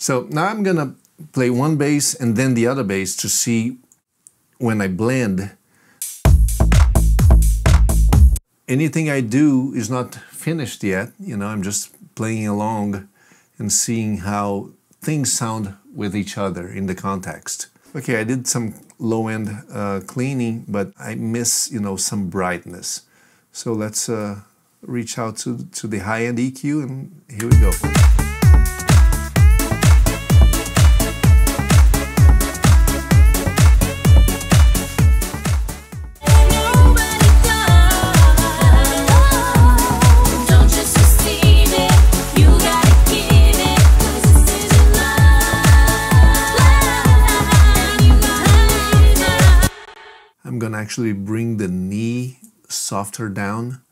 So now I'm gonna play one bass and then the other bass to see when I blend. Anything I do is not finished yet, you know, I'm just playing along and seeing how things sound with each other in the context. Okay, I did some low-end cleaning, but I miss, you know, some brightness. So let's reach out to the high-end EQ, and here we go. I'm gonna actually bring the knee softer down.